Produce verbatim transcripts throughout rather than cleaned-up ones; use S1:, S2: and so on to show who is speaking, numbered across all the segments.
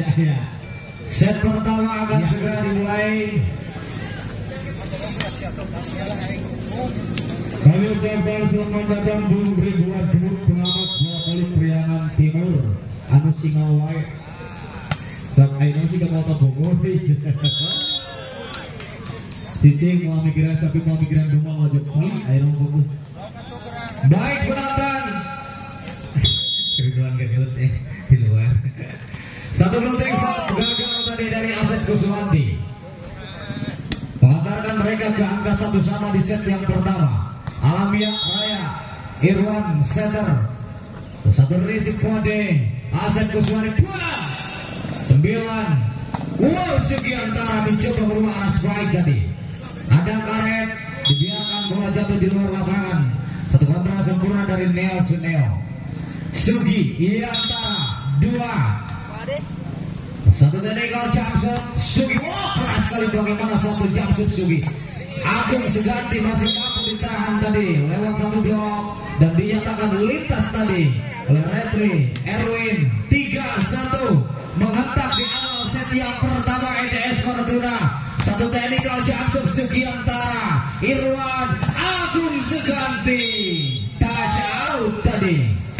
S1: ya, ya.
S2: Set pertama akan ya. segera dimulai.
S1: Kami ucapkan selamat datang Bung Ribuan Debut pengamat bola voli Priangan Timur anu singal wae. Sak ayeuna sih mau tabungun. Cicing mau mikiran tapi mau mikiran rumah mau jadi ayeuna fokus.
S2: Baik penonton.
S1: Ribuan gedut eh di luar.
S2: Satu penting satu gagal tadi dari Asep Kuswanti. Mengantarkan mereka ke angka satu sama di set yang pertama. Alamiah Raya Irwan Setter satu risik kode Asep Kuswanti pulang sembilan. Wow, Sugiantara mencoba merubah arah strike tadi. Ada karet dibiarkan bola jatuh di luar lapangan. Satu kontra sempurna dari Neo Suneo. Sugi Iantara dua satu technical jump shot Sugi. Wow, keras sekali bagaimana satu jump shot Sugi. Agung Seganti masih mampu ditahan tadi lewat satu blok dan dinyatakan lintas tadi oleh referee Erwin. Tiga satu menghentak di awal set yang pertama E D S Fortuna. Satu technical jump shot Sugiantara Irwan Agung Seganti touch out tadi.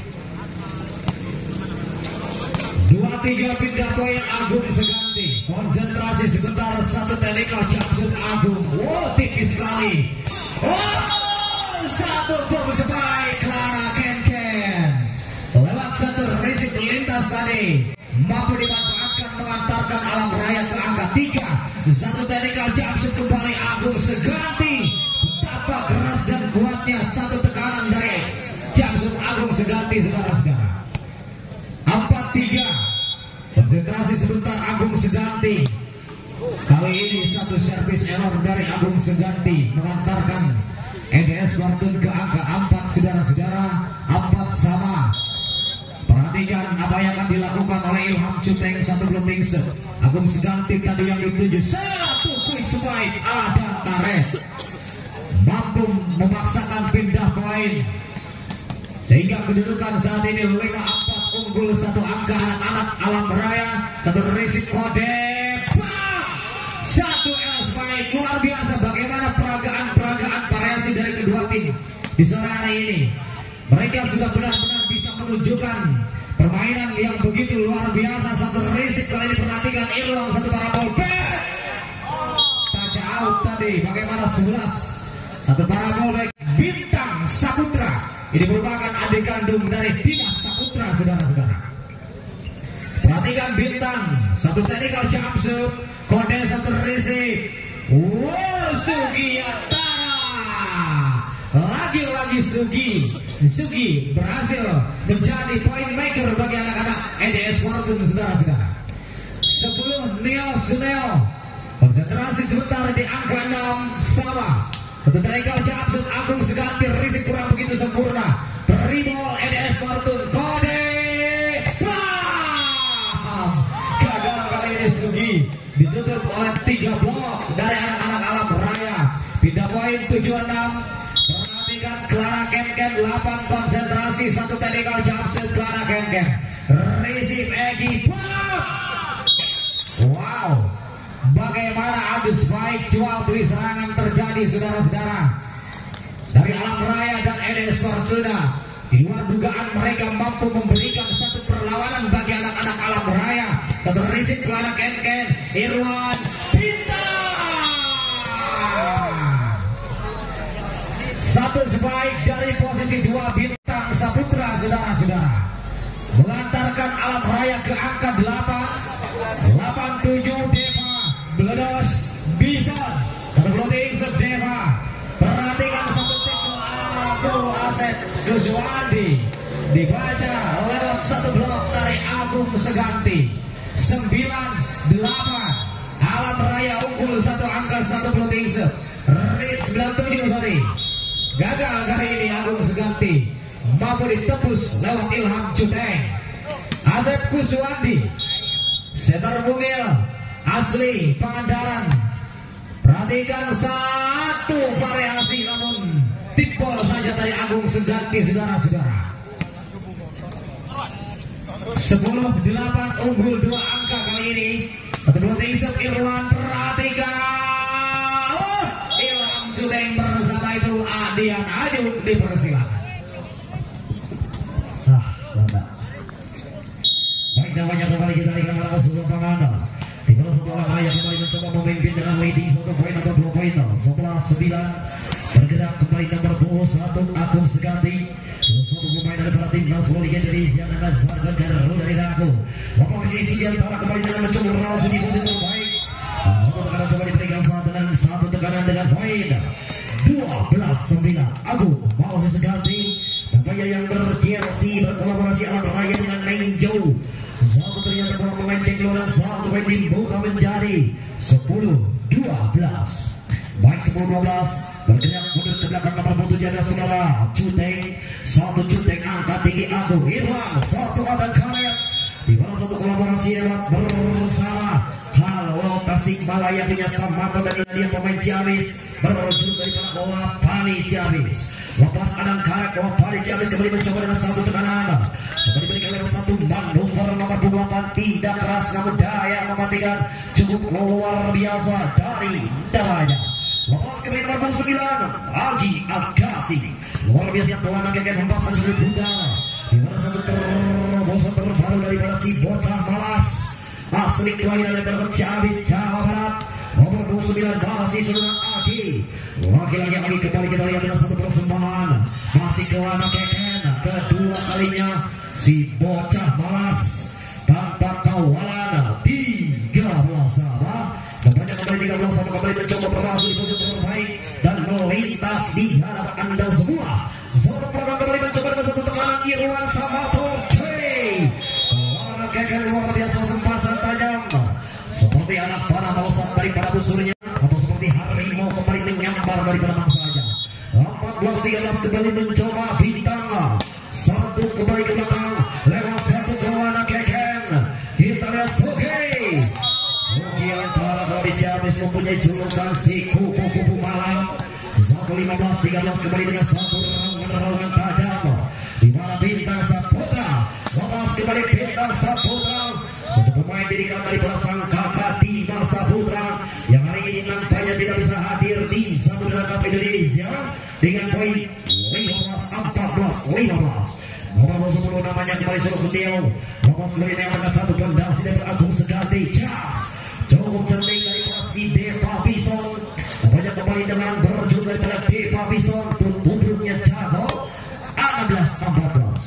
S2: Dua tiga pindah poin Agung Seganti. Konsentrasi sebentar, satu technical jump shot Agung. Wow, tipis sekali. Wow, satu box strike Clara Ken-Ken. Lewat satu risik lintas tadi. Mampu dimanfaatkan mengantarkan Alam Raya ke angka tiga. Satu technical jump shot kembali Agung Seganti. Betapa keras dan kuatnya satu tekanan dari jump shot Agung Seganti, saudara-saudara. Empat tiga. Konsentrasi sebentar Agung Seganti. Kali ini satu servis error dari Agung Seganti mengantarkan E D S Fortuna ke angka empat, saudara-saudara. Empat sama. Perhatikan apa yang akan dilakukan oleh Ilham Cuteng satu belum tingset. Agung Seganti tadi yang dituju satu quick strike ada karet. Mampu memaksakan pindah poin sehingga kedudukan saat ini lima empat unggul satu angka anak-anak Alam Raya. Satu risik kode bam! Satu L spike. Luar biasa bagaimana peragaan-peragaan variasi dari kedua tim di sore hari ini. Mereka sudah benar-benar bisa menunjukkan permainan yang begitu luar biasa. Satu risik kali ini perhatikan Irwan satu parabol back. Touch out tadi bagaimana sebelas. Satu parabol back Bintang Saputra. Ini merupakan adik kandung dari Dimas Saputra, saudara-saudara. Perhatikan Bintang, satu technical jump shot, kode satu risik. Wow, Sugiantara. Lagi-lagi Sugi. Sugi berhasil menjadi point maker bagi anak-anak E D S Fortuna, saudara-saudara. Sepuluh Neo Suneo. Konsentrasi sebentar di angka enam sama. Satu technical jump shot Agung Seganti, risik kurang begitu sempurna. Dribble E D S Fortuna, kode bam! Gagal kali ini Sugi. Ditutup oleh tiga blok dari anak-anak Alam Raya. Pindah poin tujuh enam. Perhatikan Clara Ken-Ken delapan. Konsentrasi satu technical jump shot Clara Ken-Ken. Receive Egi bam! Wow, bagaimana adu spike jual beli serangan terjadi, saudara-saudara, dari Alam Raya dan E D S Fortuna. Di luar dugaan mereka mampu memberikan satu perlawanan bagi anak-anak Alam Raya. Satu risik Clara Ken-Ken Irwan Bintang. Satu spike dari posisi dua Bintang Saputra, saudara-saudara, mengantarkan Alam Raya ke angka delapan. Delapan tujuh Deva Bledos Bison. Satu bloting Deva. Perhatikan satu tackle Agung Asep Kuswanti. Dibaca lewat satu blok dari Agung Seganti. Sembilan delapan. Alam Raya unggul satu angka satu bloting set. Rit sembilan tujuh sorry. Gagal kali ini Agung Seganti. Mampu ditebus lewat Ilham Cuteng. Asep Kuswanti. Setter Mungil asli Pangandaran. Perhatikan satu variasi namun tipol saja dari Agung Seganti, saudara-saudara. Sepuluh delapan unggul dua angka kali kali ini. Satu dua tisuk Irwan perhatikan. Oh, Ilham Juteng bersama itu Adian Aju dipersilakan.
S1: Ah, lama.
S2: Baik, namanya kembali kita lihat pada sebuah pengantar. Di bola setelah Raya kembali mencoba memimpin dengan leading satu poin atau dua poin. Setelah sembilan bergerak kembali nomor dua puluh satu Agung Seganti. Satu pemain dari para timnas voli Indonesia dan Nazarkan Garuda dari Dago. Posisi di antara kembali dengan mencoba merasa di posisi terbaik. Satu tekanan coba diberikan saat dengan satu tekanan dengan poin dua belas sembilan. Agung masih Seganti. Nampaknya yang berjersey berkolaborasi alat raya dengan Nenjo. Satu ternyata bola melenceng keluar, satu poin dibuka menjadi sepuluh dua belas. Baik, sepuluh dua belas bergerak mundur ke belakang nomor tujuh ada saudara Juteng. Satu Juteng angkat tinggi Agung Irwan, satu ada Karet. Di bawah satu kolaborasi hebat bersama Halo Tasikmalaya punya Samato dan ini dia pemain Ciamis berujung dari bawah Pali Ciamis. Lepas Adang Karet bawah Pali Ciamis kembali mencoba dengan satu tekanan. Coba diberikan lewat satu manuver nomor dua puluh delapan tidak keras namun daya mematikan cukup luar biasa dari darahnya. Lepas ke nomor sembilan Agi Agasi luar biasa tuan agak hembasan sulit budal. Di mana satu terobosan terbaru daripada si bocah malas asli kelahiran daripada Ciamis Jawa Barat. Nomor dua puluh sembilan masih saudara Agi. Lagi-lagi Agi kembali kita lihat dengan satu persembahan masih ke Wana Keken kedua kalinya si bocah malas tanpa kawalan tiga belas sama. Nampaknya kembali tiga belas sama kembali mencoba berhasil di posisi terbaik dan melintas di hadapan anda semua. Seorang program kembali mencoba dengan satu tekanan Irwan Samato. Wana Keken luar biasa sempasan tajam seperti anak panah melesat daripada busurnya atau seperti harimau kembali menyambar daripada mangsanya. Empat belas tiga belas kembali mencoba bintang satu kembali ke belakang lewat satu ke Wana Keken. Kita lihat Soge Soge antara kalau di Ciamis mempunyai julukan si kupu-kupu malam. Satu lima belas tiga belas kembali dengan satu raungan tajam di mana bintang Saputra lepas kembali bintang Saputra satu pemain didikan dari belakang kakak Tima Saputra yang hari ini nampaknya tidak bisa hadir di Samudera Cup Indonesia dengan poin lima belas empat belas lima belas. Nomor sepuluh namanya kembali Suruh Setio. Lepas kembali dengan satu pondasi dari Agung Seganti. Jas cukup cerdik dari si Deva Bison. Namanya kembali dengan berujung daripada Deva Bison. Tutupnya jago enam belas empat belas.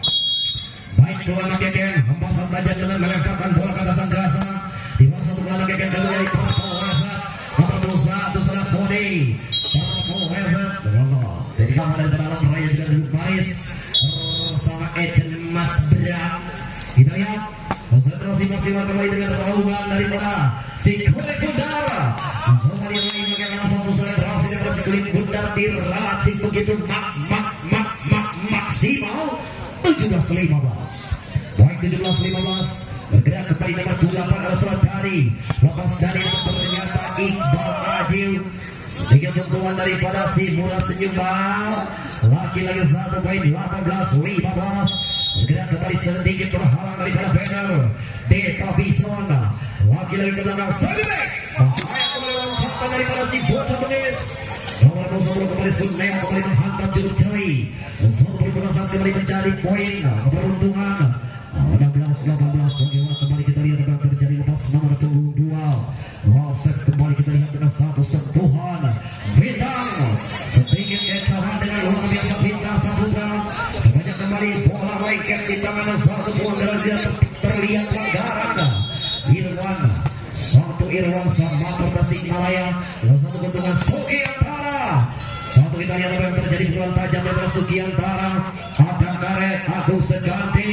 S2: Baik, dua anak Keken hembasan tajam dengan melemparkan bola ke atas angkasa. Di bawah satu anak Keken kedua dari Parpo Wesat. Nomor dua puluh satu salah Kode. Parpo Wesat. Dari kamar dari dalam raya juga duduk baris bersama Ejen Mas Bram. Kita lihat konsentrasi maksimal kembali dengan raungan daripada si kulit bundar. Zona yang lain bagaimana satu salah berhasil daripada si kulit bundar diracik begitu mak mak mak mak maksimal tujuh belas lima belas. Baik, tujuh belas lima belas bergerak kembali nomor dua puluh delapan adalah surat dari lepas dari nomor ternyata Iqbal Ajil. Sedikit sentuhan daripada si Murad Senyumbal. Laki-laki satu poin delapan belas lima belas. Bergerak kembali sedikit terhalang daripada banner Deta Bison. Laki-laki ke belakang Sabibek. Bahaya kembali loncatan daripada si bocah benis. Nomor dua puluh kembali Sunem kembali menghantam juruk jari. Satu perbuatan kembali menjadi poin keberuntungan enam belas delapan belas. Bagaimana kembali kita lihat apa terjadi lepas nomor dua. Wasit kembali kita lihat dengan satu sentuhan bintang sedikit kecaman dengan luar biasa bintang Saputra. Banyak kembali bola lengket di tangan satu bola dan dia terlihat pelanggaran Irwan satu Irwan sama Tasikmalaya dan satu keuntungan Sugiantara. Satu kita lihat apa yang terjadi pukulan tajam dari Sugiantara. Ada Karet Agung Seganti.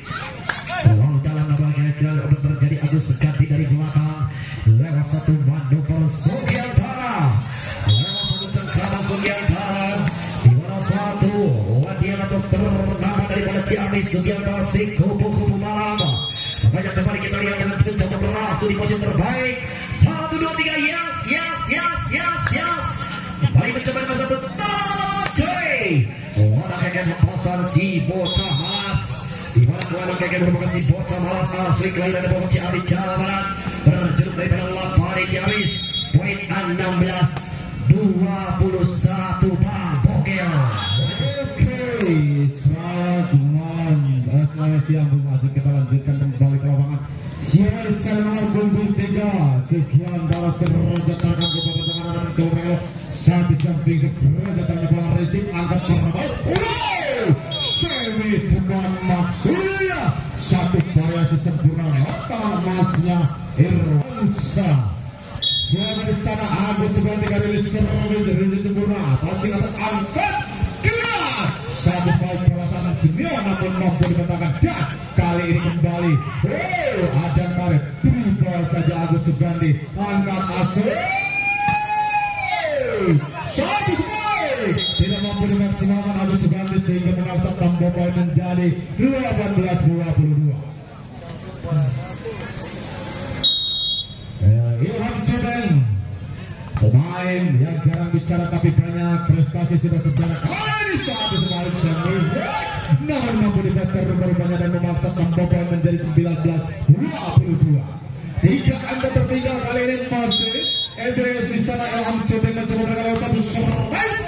S2: Peluang dalam nampaknya terjadi Agung Seganti dari belakang lewat satu manuver Sugiantara. Lewat satu cengkraman Sugiantara. Di mana satu latihan atau ternama daripada Ciamis Sugiantara si kupu-kupu malam. Banyak kembali kita lihat dengan mencoba berlangsung di posisi terbaik. Satu dua tiga yes yes yes yes yes. Kembali mencoba dengan satu Joy. Orang akan memposan si bocah malas. Di mana Tuan mereka merupakan si bocah malas asli kelahiran dari Bogor Ciamis Jawa Barat, berjuluk daripada Lapari Ciamis. Poin enam belas dua puluh satu Bang Bokel.
S1: Oke, selamat malam, eh, selamat siang Bung Azim. Kita lanjutkan kembali ke lapangan. Siapa di sana nomor punggung tiga. Sekian darah serajat tangan kepada tangan Torel. Satu jumping serajat tangan bola racing angkat pertama. Wow, Sewi dengan maksudnya satu variasi sempurna lapangan emasnya Irwansa. Siapa di sana Agus sebanti kali ini servis dari sempurna. Passing atas angkat kira satu baik perasaan Simeon namun mampu dibentangkan dan kali ini kembali oh ada karet dribble saja Agus Sugandi angkat asuh satu sekali tidak mampu dimaksimalkan Agus Sugandi sehingga menangkap tambah poin menjadi delapan belas dua puluh dua. Ilham Cudeng, pemain yang jarang bicara tapi banyak prestasi sudah sejarah. Kali satu sebalik Samuel, namun mampu dibaca rubah-rubahnya dan memaksa tambah poin menjadi sembilan belas dua puluh dua. Tiga angka tertinggal kali ini masih Edrius di sana. Ilham Cudeng mencoba dengan satu servis.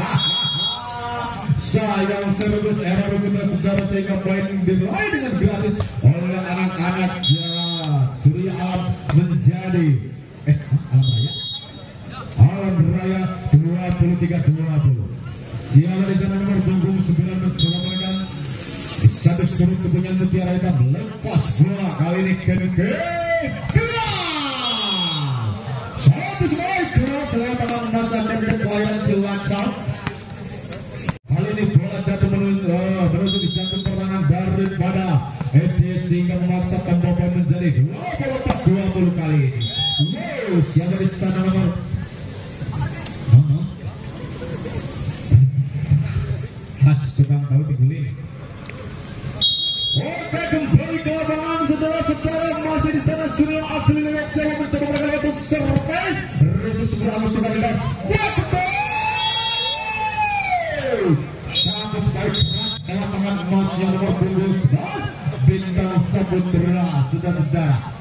S1: Sayang servis error saudara-saudara sehingga poin diraih dengan gratis oleh anak-anak ya Surya Alam menjadi eh Alam Raya Alam Raya dua puluh tiga dua puluh. Siapa di sana nomor punggung sembilan mencoba menekan satu surut tubuhnya Mutiara Hitam lepas bola kali ini ke ke satu sekali keras lewat tangan mata dan pelayanan Cilacap. Kali ini bola jatuh menuju uh, menuju ke jantung pertahanan daripada Edi sehingga memaksa tambah poin menjadi dua puluh empat dua puluh kali ini. Wow, siapa di sana nomor Nono? Mas tukang tahu diguling. Oke, kembali ke lapangan saudara-saudara, masih di sana Surya asli lewat jauh mencoba mereka untuk surprise. Resus beramus sudah dan satu sekali keras lewat tangan emas yang nomor punggung sebelas Bintang Saputra. Sudah-saudara